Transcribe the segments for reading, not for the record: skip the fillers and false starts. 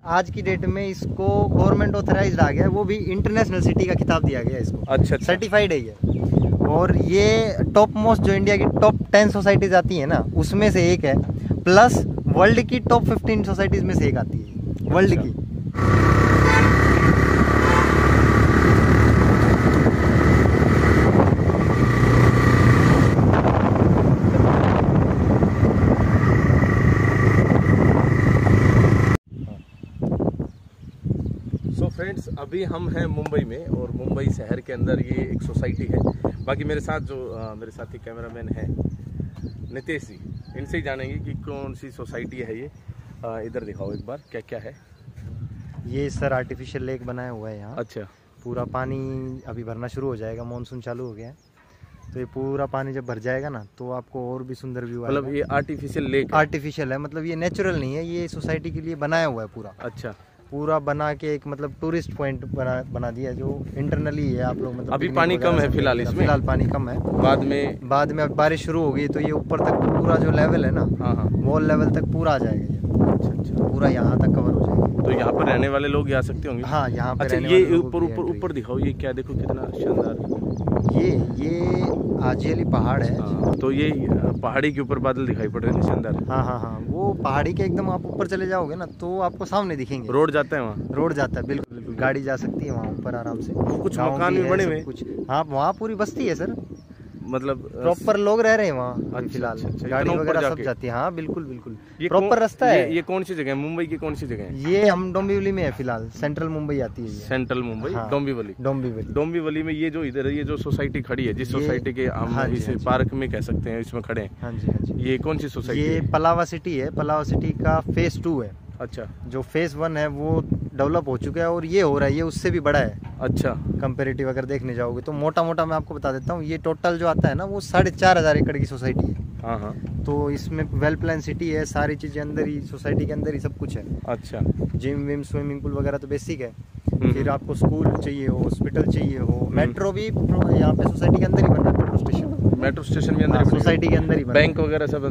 आज की डेट में इसको गवर्नमेंट ऑथराइज्ड आ गया है, वो भी इंटरनेशनल सिटी का खिताब दिया गया है इसको। अच्छा, सर्टिफाइड है ये। और ये टॉप मोस्ट जो इंडिया की टॉप 10 सोसाइटीज आती है ना, उसमें से एक है, प्लस वर्ल्ड की टॉप 15 सोसाइटीज में से एक आती है वर्ल्ड की। सो फ्रेंड्स, अभी हम हैं मुंबई में और मुंबई शहर के अंदर ये एक सोसाइटी है। बाकी मेरे साथ जो मेरे साथी कैमरामैन हैं नितेश जी, इनसे ही जानेंगे कि कौन सी सोसाइटी है ये। इधर दिखाओ एक बार, क्या क्या है ये सर आर्टिफिशियल लेक बनाया हुआ है यहाँ। अच्छा, पूरा पानी अभी भरना शुरू हो जाएगा, मानसून चालू हो गया है, तो ये पूरा पानी जब भर जाएगा ना तो आपको और भी सुंदर व्यू आएगा। मतलब ये आर्टिफिशियल लेक आर्टिफिशियल है, मतलब ये नेचुरल नहीं है, ये सोसाइटी के लिए बनाया हुआ है पूरा। अच्छा, पूरा बना के एक मतलब टूरिस्ट पॉइंट बना दिया, जो इंटरनली है। आप लोग मतलब अभी पानी कम है फिलहाल इसमें? फिलहाल पानी कम है। बाद में अब बारिश शुरू हो गई तो ये ऊपर तक पूरा जो लेवल है ना, हाँ, वॉल लेवल तक पूरा आ जाएगा ये। अच्छा, पूरा यहाँ तक कवर हो जाएगा। तो यहाँ पर रहने वाले लोग आ सकते होंगे? हाँ, यहाँ पे अच्छा, ये ऊपर दिखाओ, ये क्या, देखो कितना शानदार। ये आजियली पहाड़ है। तो ये पहाड़ी के ऊपर बादल दिखाई पड़ रहे हैं शानदार। हाँ, वो पहाड़ी के एकदम आप ऊपर चले जाओगे ना तो आपको सामने दिखेंगे। रोड जाता है वहाँ? रोड जाता है, बिल्कुल गाड़ी जा सकती है वहाँ ऊपर आराम से। कुछ मकान भी बने हुए कुछ, हाँ वहाँ पूरी बस्ती है सर, मतलब प्रॉपर लोग रह रहे हैं वहाँ फिलहाल। अच्छा, गाड़ी वगैरह सब जाती है। हाँ बिल्कुल, प्रॉपर रास्ता है। ये कौन सी जगह है मुंबई की, कौन सी जगह है? ये हम डोंबिवली में है फिलहाल, सेंट्रल मुंबई आती है ये। सेंट्रल मुंबई, हाँ, डोंबिवली में ये जो इधर ये जो सोसाइटी खड़ी है, जिस सोसाइटी के हम इस पार्क में कह सकते हैं, इसमें खड़े हैं। हाँ जी, ये कौन सी सोसाइटी? ये पलावा सिटी है। पलावा सिटी का फेज 2 है। अच्छा, जो फेज 1 है वो डेवलप हो चुका है और ये हो रहा है, ये उससे भी बड़ा है। अच्छा, कंपेरेटिव अगर देखने जाओगे तो मोटा मैं आपको बता देता हूँ, ये टोटल जो आता है ना वो 4,500 एकड़ की सोसाइटी है। हाँ, तो इसमें वेल प्लान सिटी है, सारी चीजें अंदर ही, सोसाइटी के अंदर ही सब कुछ है। अच्छा, जिम विम स्विमिंग पूल वगैरह तो बेसिक है। फिर आपको स्कूल चाहिए हो, हॉस्पिटल चाहिए हो, मेट्रो भी यहाँ पे सोसाइटी के अंदर ही बन रहा है। मेट्रो स्टेशन भी अंदर, सोसाइटी के अंदर ही, बैंक वगैरह सब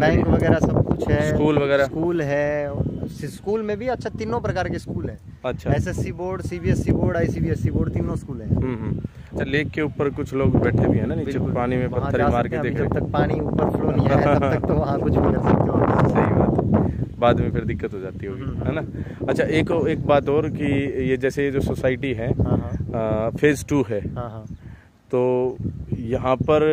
कुछ है, स्कूल है। स्कूल में भी अच्छा 3 प्रकार के स्कूल है। अच्छा, SSC board, CBSE board, ICBSE board, तीनों स्कूल है। अच्छा, लेक के ऊपर कुछ लोग बैठे भी है ना नीचे, पानी में पत्थर मार के देख रहे हैं। जब तक पानी ऊपर फ्लो नहीं आया तब तक तो वहाँ कुछ भी कर सकते हो। सही बात, बाद में फिर दिक्कत हो जाती होगी, है ना। अच्छा, एक बात और कि ये जैसे ये जो सोसाइटी है फेज 2 है, तो यहाँ पर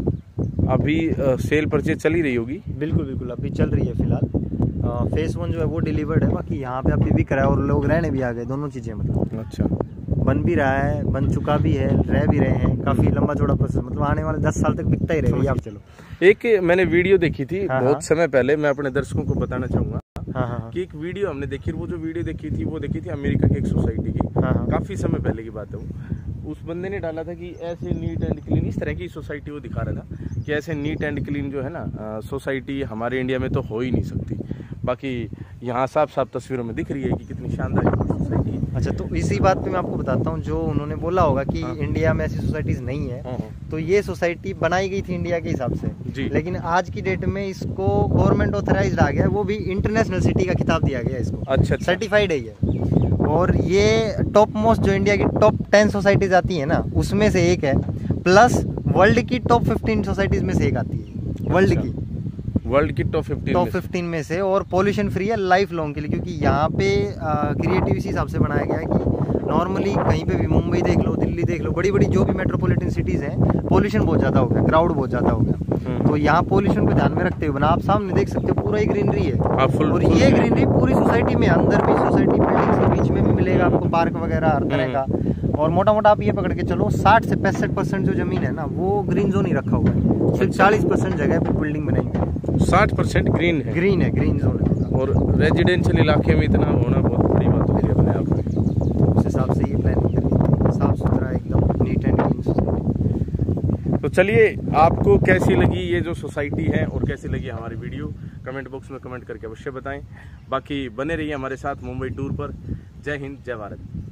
अभी सेल परचेज चल ही रही होगी? बिल्कुल, अभी चल रही है फिलहाल। फेज 1 जो है वो डिलीवर्ड है, बाकी यहाँ पे अभी बिक रहा है और लोग रहने भी आ गए, दोनों चीजें मतलब। अच्छा, बन भी रहा है, बन चुका भी है, रह भी रहे हैं। काफी लंबा चौड़ा प्रोसेस, मतलब आने वाले 10 साल तक बिकता ही रहेगा। आप चलो, एक मैंने वीडियो देखी थी बहुत समय पहले, मैं अपने दर्शकों को बताना चाहूंगा कि एक वीडियो हमने देखी, वो जो वीडियो देखी थी अमेरिका की एक सोसाइटी की। काफी समय पहले की बात है। उस बंदे ने डाला था कि ऐसे नीट एंड क्लीन, इस तरह की सोसाइटी वो दिखा रहा था कि ऐसे नीट एंड क्लीन जो है ना सोसाइटी हमारे इंडिया में तो हो ही नहीं सकती। बाकी यहाँ साफ तस्वीरों में दिख रही है कि कितनी शानदार सोसाइटी है। अच्छा, तो इसी बात पे मैं आपको बताता हूँ, जो उन्होंने बोला होगा कि इंडिया में ऐसी सोसाइटीज नहीं है, तो ये सोसाइटी बनाई गई थी इंडिया के हिसाब से जी। लेकिन आज की डेट में इसको गवर्नमेंट ऑथराइज्ड आ गया है, वो भी इंटरनेशनल सिटी का खिताब दिया गया है इसको। अच्छा, सर्टिफाइड है ये। और ये टॉप मोस्ट जो इंडिया की टॉप 10 सोसाइटीज आती है ना, उसमें से एक है, प्लस वर्ल्ड की टॉप 15 सोसाइटीज में से एक आती है। वर्ल्ड की टॉप 15 में से। और पॉल्यूशन फ्री है लाइफ लॉन्ग के लिए, क्योंकि यहाँ पे क्रिएटिव इसी हिसाब से बनाया गया है कि नॉर्मली कहीं पे भी, मुंबई देख लो, दिल्ली देख लो, बड़ी जो भी मेट्रोपॉलिटन सिटीज हैं, पॉल्यूशन बहुत ज़्यादा हो गया, क्राउड बहुत ज़्यादा हो गया। तो यहाँ पॉल्यूशन को ध्यान में रखते हुए बना, आप सामने देख सकते हो पूरा ही ग्रीनरी है। और ये ग्रीनरी पूरी सोसाइटी में, अंदर भी सोसाइटी बिल्डिंग्स के बीच में भी मिलेगा आपको, पार्क वगैरह हर तरह का। और मोटा आप ये पकड़ के चलो 60 से 65% जो जमीन है ना वो ग्रीन जोन ही रखा हुआ है। सिर्फ 40% जगह पे बिल्डिंग बनाई गई है। 60% ग्रीन है, ग्रीन जोन है। और रेजिडेंशियल इलाके में इतना होना बहुत बड़ी बात होती है अपने आप में। उस हिसाब से ये प्लानिंग करनी है, साफ सुथरा एकदम नीट एंड क्लीन सोसाइटी। तो चलिए, आपको कैसी लगी ये जो सोसाइटी है और कैसी लगी हमारी वीडियो, कमेंट बॉक्स में कमेंट करके अवश्य बताएं। बाकी बने रहिए हमारे साथ मुंबई टूर पर। जय हिंद, जय भारत।